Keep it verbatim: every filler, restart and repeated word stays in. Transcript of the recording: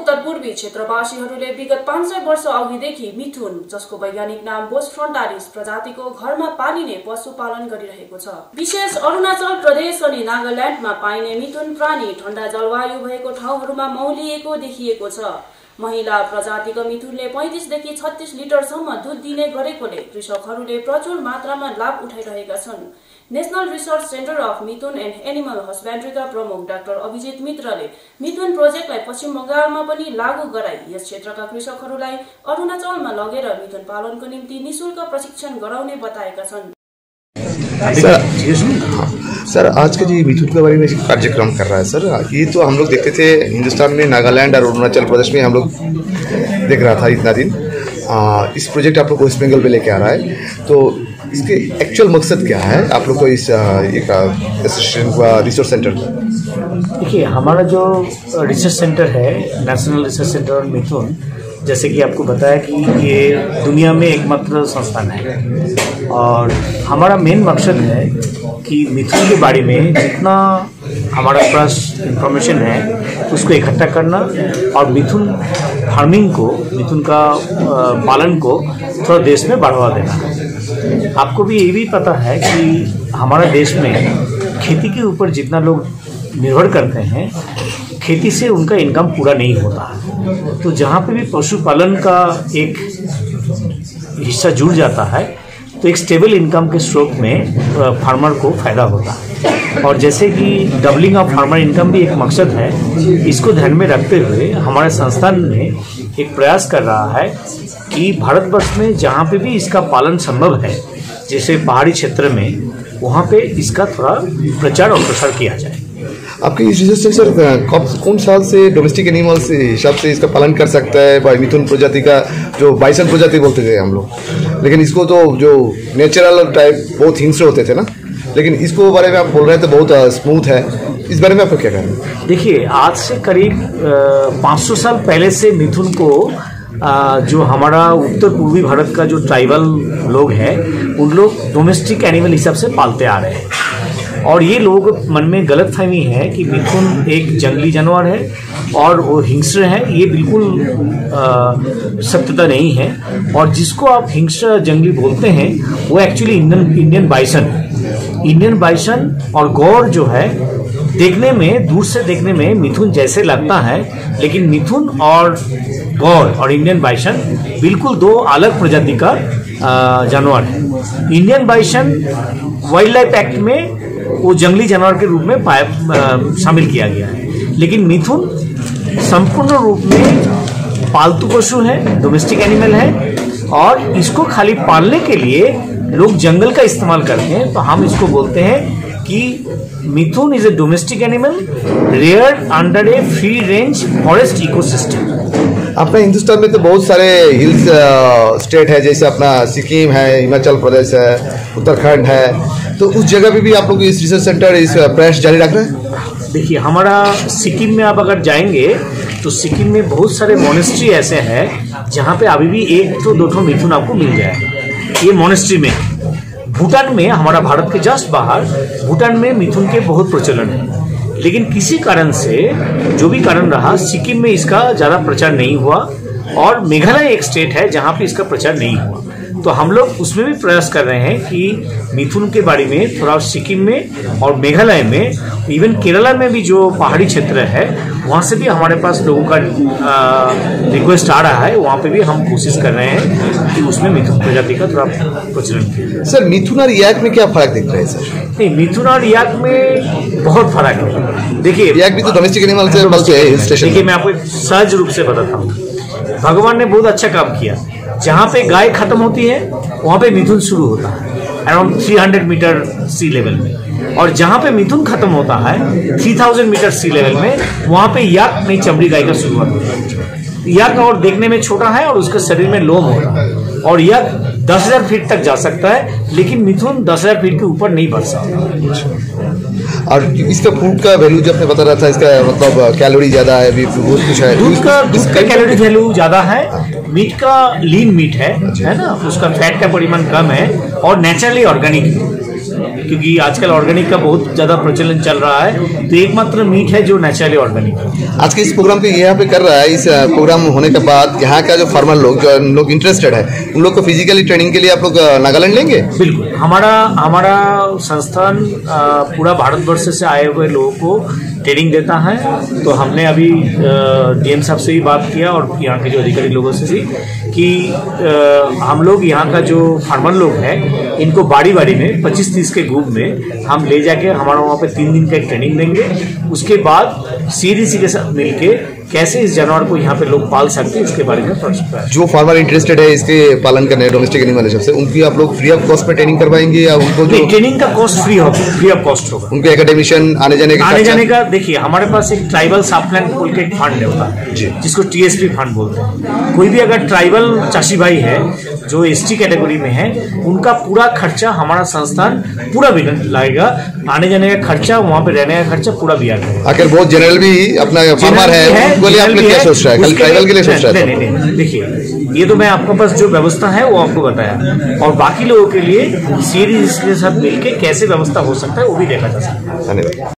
उत्तर पूर्वी क्षेत्रवासीहरूले विगत पाँच सय वर्ष अघिदेखि मिथुन, जसको वैज्ञानिक नाम बोस फ्रन्टालिस प्रजातिको घरमा पालिने पशुपालन गरिरहेको छ। विशेष अरुणाचल प्रदेश अनि नागाल्यान्डमा पाइने मिथुन प्राणी ठण्डा जलवायु भएको ठाउँहरूमा मौलिएको देखिएको छ। महिला प्रजातिको मिथुनले पैंतीस देखि छत्तीस लिटरसम्म दूध दिने गरेकोले कृषकहरूले प्रचुर मात्रामा लाभ उठाइरहेका छन्। National research centre of Mithun and animal हस्बेन्ड्रीका प्रमुख डाक्टर अभिजित मित्रले मिथुन प्रोजेक्टलाई पश्चिम बंगालमा पनि लागू गराई यस क्षेत्रका कृषकहरूलाई अरुणाचलमा लगेर मिथुन पालनको निम्ति निशुल्क प्रशिक्षण गराउने बताएका छन्। सर, सर आज का जो मिथुन के बारे में कार्यक्रम कर रहा है सर, ये तो हम लोग देखते थे हिंदुस्तान में, नागालैंड और अरुणाचल प्रदेश में हम लोग देख रहा था इतना दिन। आ, इस प्रोजेक्ट आप लोग को वेस्ट बंगाल पे लेके आ रहा है, तो इसके एक्चुअल मकसद क्या है आप लोग को इस एक एसोसिएशन का रिसर्च सेंटर का? देखिए, हमारा जो रिसर्च सेंटर है, national research centre on Mithun, जैसे कि आपको बताया कि ये दुनिया में एकमात्र संस्थान है और हमारा मेन मकसद है कि मिथुन के बारे में जितना हमारा पास इंफॉर्मेशन है उसको इकट्ठा करना और मिथुन फार्मिंग को, मिथुन का पालन को थोड़ा देश में बढ़ावा देना। आपको भी ये भी पता है कि हमारा देश में खेती के ऊपर जितना लोग निर्भर करते हैं, खेती से उनका इनकम पूरा नहीं होता। तो जहाँ पे भी पशुपालन का एक हिस्सा जुड़ जाता है तो एक स्टेबल इनकम के स्रोत में फार्मर को फायदा होता है। और जैसे कि डबलिंग ऑफ फार्मर इनकम भी एक मकसद है, इसको ध्यान में रखते हुए हमारे संस्थान में एक प्रयास कर रहा है कि भारतवर्ष में जहाँ पे भी इसका पालन संभव है, जैसे पहाड़ी क्षेत्र में, वहाँ पे इसका थोड़ा प्रचार और प्रसार किया जाए। आपके इस रिसर्च सर कब कौन साल से डोमेस्टिक एनिमल्स के हिसाब से इसका पालन कर सकता है? भाई मिथुन प्रजाति का जो बाइसन प्रजाति बोलते थे हम लोग, लेकिन इसको तो जो नेचुरल टाइप बहुत हिंस्र होते थे ना, लेकिन इसको बारे में आप बोल रहे थे बहुत स्मूथ है, इस बारे में आपको क्या कहना है? देखिए, आज से करीब पाँच सौ साल पहले से मिथुन को आ, जो हमारा उत्तर पूर्वी भारत का जो ट्राइबल लोग हैं, उन लोग डोमेस्टिक एनिमल हिसाब से पालते आ रहे हैं। और ये लोग मन में गलत फहमी है कि मिथुन एक जंगली जानवर है और वो हिंस्र है। ये बिल्कुल सत्यता नहीं है। और जिसको आप हिंस्र जंगली बोलते हैं वो actually Indian Indian bison Indian bison और गौर जो है, देखने में, दूर से देखने में मिथुन जैसे लगता है, लेकिन मिथुन और गौर और इंडियन बाइसन बिल्कुल दो अलग प्रजाति का जानवर है। Indian bison wildlife act में वो जंगली जानवर के रूप में पाया शामिल किया गया है, लेकिन मिथुन संपूर्ण रूप में पालतू पशु है, डोमेस्टिक एनिमल है और इसको खाली पालने के लिए लोग जंगल का इस्तेमाल करते हैं। तो हम इसको बोलते हैं कि Mithun is a domestic animal reared under a free range forest ecosystem. अपना हिंदुस्तान में तो बहुत सारे हिल्स स्टेट है, जैसे अपना सिक्किम है, हिमाचल प्रदेश है, उत्तराखंड है, तो उस जगह पे भी आप लोग इस रिसर्च सेंटर इस प्रयास जारी रख रहे हैं? देखिए, हमारा सिक्किम में आप अगर जाएंगे तो सिक्किम में बहुत सारे मोनेस्ट्री ऐसे हैं जहाँ पे अभी भी एक तो दो ठो मिथुन आपको मिल जाएगा। ये मोनेस्ट्री में। भूटान में, हमारा भारत के जस्ट बाहर भूटान में मिथुन के बहुत प्रचलन है, लेकिन किसी कारण से, जो भी कारण रहा, सिक्किम में इसका ज्यादा प्रचार नहीं हुआ और मेघालय एक स्टेट है जहां पे इसका प्रचार नहीं हुआ। तो हम लोग उसमें भी प्रयास कर रहे हैं कि मिथुन के बारे में थोड़ा सिक्किम में और मेघालय में, इवन केरला में भी जो पहाड़ी क्षेत्र है वहां से भी हमारे पास लोगों का रिक्वेस्ट आ रहा है, वहां पे भी हम कोशिश कर रहे हैं कि उसमें मिथुन प्रजाति का थोड़ा प्रचलन किया। सर, मिथुन और याक में क्या फर्क दिख रहा है सर? नहीं, मिथुन और याक में बहुत फर्क है। देखिए, याक भी तो डोमेस्टिक एनिमल से हिल स्टेशन। देखिए, मैं आपको सहज रूप से बताता हूँ, भगवान ने बहुत अच्छा काम किया। जहाँ पे गाय खत्म होती है वहां पे मिथुन शुरू होता है अराउंड तीन सौ मीटर सी लेवल में, और जहाँ पे मिथुन खत्म होता है तीन हज़ार मीटर सी लेवल में, वहां पे याक नई चमड़ी गाय का शुरुआत होता है। याक और देखने में छोटा है और उसके शरीर में लोम होता है और याक दस हजार फीट तक जा सकता है, लेकिन मिथुन दस हजार फीट के ऊपर नहीं बढ़ सकता। और इसका फूड का वैल्यू जब मैं बता रहा था, इसका मतलब कैलोरी ज्यादा है, भी बहुत कुछ है। दूध का दूध का कैलोरी वैल्यू ज्यादा है, मीट का लीन मीट है, है ना, उसका फैट का परिमाण कम है और नेचुरली ऑर्गेनिक है। क्योंकि आजकल ऑर्गेनिक का बहुत ज्यादा प्रचलन चल रहा है, तो एकमात्र मीट है जो नेचुरली ऑर्गेनिक है। आज के इस प्रोग्राम को यहाँ पे कर रहा है, इस प्रोग्राम होने के बाद यहाँ का जो फार्मर लोग जो लोग इंटरेस्टेड है उन लोग को फिजिकली ट्रेनिंग के लिए आप लोग नागालैंड लेंगे? बिल्कुल, हमारा हमारा संस्थान पूरा भारतवर्ष से आए हुए लोगों को ट्रेनिंग देता है। तो हमने अभी डीएम साहब से भी बात किया और यहाँ के जो अधिकारी लोगों से भी कि आ, हम लोग यहाँ का जो फार्मर लोग हैं इनको बाड़ी बाड़ी में पच्चीस तीस के ग्रुप में हम ले जाके हमारा वहाँ पे तीन दिन का एक ट्रेनिंग देंगे। उसके बाद सीडीसी के साथ मिलके कैसे इस जानवर को यहाँ पे लोग पाल सकते हैं इसके बारे में पता। जो फार्मर इंटरेस्टेड है इसके पालन करने डोमेस्टिक एनिमल हिसाब से उनकी आप लोग फ्री ऑफ कॉस्ट में ट्रेनिंग करवाएंगे या उनको जो ट्रेनिंग का कॉस्ट फ्री होगा? फ्री ऑफ कॉस्ट होगा। उनके एकेडमिशियन आने जाने का आने जाने का देखिए, हमारे पास एक ट्राइबल सबप्लान बोल के एक फंड होता है जिसको टीएसपी फंड बोलते हैं। कोई भी अगर ट्राइबल चाची भाई है जो एसटी कैटेगरी में है, उनका पूरा खर्चा हमारा संस्थान पूरा भी लगेगा। आने जाने का खर्चा, वहाँ पे रहने का खर्चा पूरा भी आएगा। आखिर बहुत जनरल भी अपना फार्मर है, उनके लिए आपने क्या सोच रहा है? कल ट्राइबल के लिए सोच रहा है? नहीं नहीं नहीं, देखिए ये तो मैं आपके पास जो व्यवस्था है वो आपको बताया, और बाकी लोगों के लिए सीरीज के साथ मिलके कैसे व्यवस्था हो सकता है वो भी देखा जा सकता है। धन्यवाद।